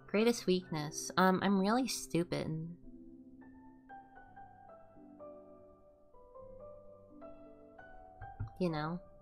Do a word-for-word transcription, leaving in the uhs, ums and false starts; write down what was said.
Greatest weakness. Um, I'm really stupid. You know?